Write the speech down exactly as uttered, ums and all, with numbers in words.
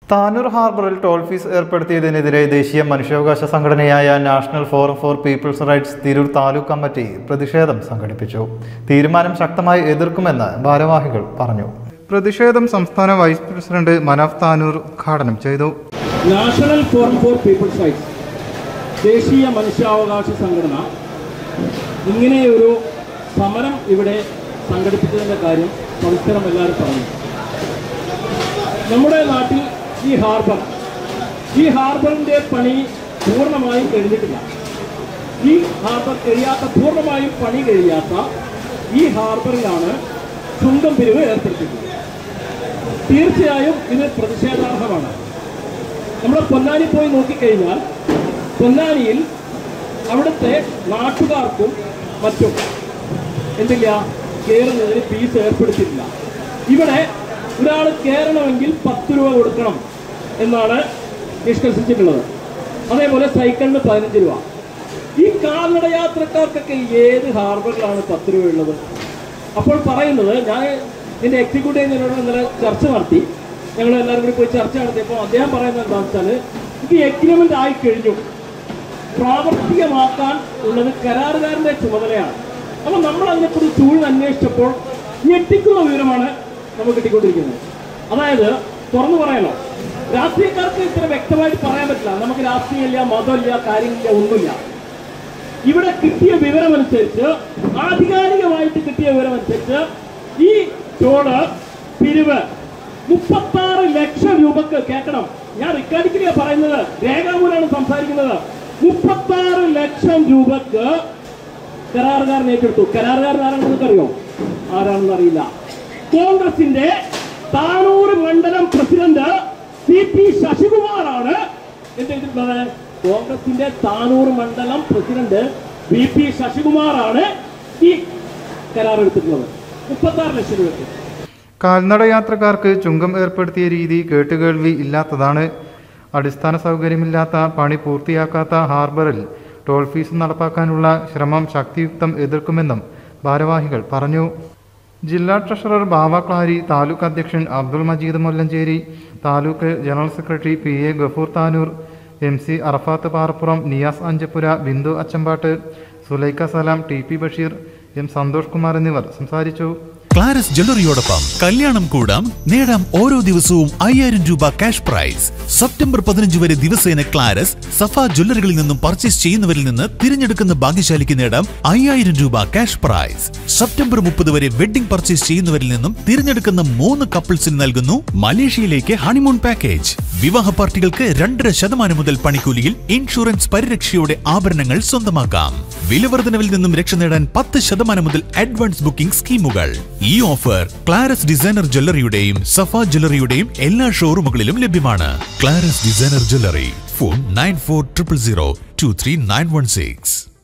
താനൂർ ഹാർബറിൽ toll fees ഏർപ്പെടുത്തിയതിനെതിരെ ദേശീയ മനുഷ്യാവകാശ സംഘടനയായ national forum for people's rights Tirur taluk committee പ്രതിഷേധം സംഘടിപ്പിച്ചു. തീരുമാനം ശക്തമായി എതിർക്കുമെന്ന് ഭാരവാഹികൾ പറഞ്ഞു. പ്രതിഷേധം സംസ്ഥാന വൈസ് പ്രസിഡന്റ് മനാഫ് താനൂർ ഉദ്ഘാടനം ചെയ്തു. National forum for people's rights ദേശീയ മനുഷ്യാവകാശ സംഘടന ഇങ്ങനെയൊരു സമരം ഇവിടെ സംഘടിപ്പിച്ചതിൻ്റെ കാര്യം സവിസ്തരം എല്ലാവരും പറഞ്ഞു. നമ്മുടെ നാട്ടിൽ ഈ ഹാർബർ ഈ ഹാർബറിൻ്റെ പണി പൂർണ്ണമായും കഴിഞ്ഞിട്ടില്ല. ഈ ഹാർബർ കഴിയാത്ത പൂർണ്ണമായും പണി കഴിയാത്ത ഈ ഹാർബറിലാണ് ചുങ്കം പിരിവ് ഏർപ്പെടുത്തിയിട്ടുള്ളത്. തീർച്ചയായും ഇത് പ്രതിഷേധാർഹമാണ്. നമ്മൾ പൊന്നാനി പോയി നോക്കിക്കഴിഞ്ഞാൽ പൊന്നാനിയിൽ അവിടുത്തെ നാട്ടുകാർക്കും മറ്റും എന്തില്ല, കയറുന്നതിന് ഫീസ് ഏർപ്പെടുത്തിയിട്ടില്ല. ഇവിടെ ഒരാൾ കയറണമെങ്കിൽ പത്ത് രൂപ കൊടുക്കണം എന്നാണ് നിഷ്കർഷിച്ചിട്ടുള്ളത്. അതേപോലെ സൈക്കിളിന് പതിനഞ്ച് രൂപ. ഈ കാൽനട യാത്രക്കാർക്കൊക്കെ ഏത് ഹാർബറിലാണ് പത്ത് രൂപ ഉള്ളത്? അപ്പോൾ പറയുന്നത്, ഞാൻ എൻ്റെ എക്സിക്യൂട്ടീവ് എഞ്ചിനീയറോട് ഇന്നലെ ചർച്ച നടത്തി, ഞങ്ങൾ എല്ലാവരും കൂടി പോയി ചർച്ച നടത്തിയപ്പോൾ അദ്ദേഹം പറയുന്നത് എന്താണെന്ന് വെച്ചാൽ, ഇത് എഗ്രിമെൻ്റ് ആയി കഴിഞ്ഞു, പ്രാവർത്തികമാക്കാൻ ഉള്ളത് കരാറുകാരൻ്റെ ചുമതലയാണ്. അപ്പോൾ നമ്മൾ അതിനെക്കുറിച്ച് ചൂഴ്ന്ന് അന്വേഷിച്ചപ്പോൾ ഞെട്ടിക്കുന്ന വിവരമാണ് നമുക്ക് കിട്ടിക്കൊണ്ടിരിക്കുന്നത്. അതായത് തുറന്നു പറയണോ, രാഷ്ട്രീയക്കാർക്ക് ഇത്ര വ്യക്തമായിട്ട് പറയാൻ പറ്റില്ല. നമുക്ക് രാഷ്ട്രീയമില്ല, മതമില്ല, കാര്യമില്ല, ഒന്നുമില്ല. ഇവിടെ കിട്ടിയ വിവരമനുസരിച്ച്, ആധികാരികമായിട്ട് കിട്ടിയ വിവരമനുസരിച്ച് ഈ ടോള് പിരിവ് മുപ്പത്താറ് ലക്ഷം രൂപക്ക് കേൾക്കണം. ഞാൻ റിക്കാർഡിക്കലിയാ പറയുന്നത്, രേഖാമൂലമാണ് സംസാരിക്കുന്നത്. മുപ്പത്താറ് ലക്ഷം രൂപക്ക് കരാറുകാരൻ ഏറ്റെടുത്തു. കരാറുകാരൻ ആരാണെന്ന് നിങ്ങൾക്കറിയോ? ആരാണെന്ന് അറിയില്ല. കോൺഗ്രസിന്റെ താനൂർ മണ്ഡലം പ്രസിഡന്റ് സി പി ശശികുമാറാണ് എന്തെങ്കിലും. കോൺഗ്രസിന്റെ താനൂർ മണ്ഡലം പ്രസിഡന്റ് വി പി ശശികുമാറാണ് ഈ കരാർ എടുത്തിട്ടുള്ളത്. മുപ്പത്താറ് ലക്ഷം രൂപയ്ക്ക്. കാൽനട യാത്രക്കാർക്ക് ചുങ്കം ഏർപ്പെടുത്തിയ രീതി കേട്ടുകേൾവി ഇല്ലാത്തതാണ്. അടിസ്ഥാന സൗകര്യമില്ലാത്ത, പണി പൂർത്തിയാക്കാത്ത ഹാർബറിൽ ടോൾ ഫീസ് നടപ്പാക്കാനുള്ള ശ്രമം ശക്തിയുക്തം എതിർക്കുമെന്നും ഭാരവാഹികൾ പറഞ്ഞു. ജില്ലാ ട്രഷറർ ബാവ ക്ലാരി, താലൂക്ക് അധ്യക്ഷൻ Abdul Majeed Mullancheri, taluk general secretary P A Gafoor Tanur, M C Arafath Parappuram, Niyas Anchappura, Bindu Achampattu, Sulaikha Salam, T P Basheer, M Santhosh Kumar എന്നിവർ സംസാരിച്ചു. ക്ലാരസ് ജ്വല്ലറിയോടൊപ്പം കല്യാണം കൂടാം, നേടാം ഓരോ ദിവസവും അയ്യായിരം രൂപ ക്യാഷ് പ്രൈസ്. സെപ്റ്റംബർ പതിനഞ്ച് വരെ ദിവസേന ക്ലാരസ് സഫ ജ്വല്ലറികളിൽ നിന്നും പർച്ചേസ് ചെയ്യുന്നവരിൽ നിന്ന് തിരഞ്ഞെടുക്കുന്ന ഭാഗ്യശാലിക്ക് നേടാം അയ്യായിരം രൂപ ക്യാഷ് പ്രൈസ്. സെപ്റ്റംബർ മുപ്പത് വരെ വെഡിംഗ് പർച്ചേസ് ചെയ്യുന്നവരിൽ നിന്നും തിരഞ്ഞെടുക്കുന്ന മൂന്ന് കപ്പിൾസിന് നൽകുന്നു മലേഷ്യയിലേക്ക് ഹണിമൂൺ പാക്കേജ്. വിവാഹ പാർട്ടികൾക്ക് രണ്ടര ശതമാനം മുതൽ പണിക്കൂലിയിൽ ഇൻഷുറൻസ് പരിരക്ഷയോടെ ആഭരണങ്ങൾ സ്വന്തമാക്കാം. വിലവർദ്ധനവിൽ നിന്നും രക്ഷ നേടാൻ പത്ത് ശതമാനം മുതൽ അഡ്വാൻസ് ബുക്കിംഗ് സ്കീമുകൾ. ഈ ഓഫർ ക്ലാരസ് ഡിസൈനർ ജ്വല്ലറിയുടെയും സഫ ജ്വല്ലറിയുടെയും എല്ലാ ഷോറൂമുകളിലും ലഭ്യമാണ്. Claras designer jewellery. Phone nine four triple zero two three nine one six.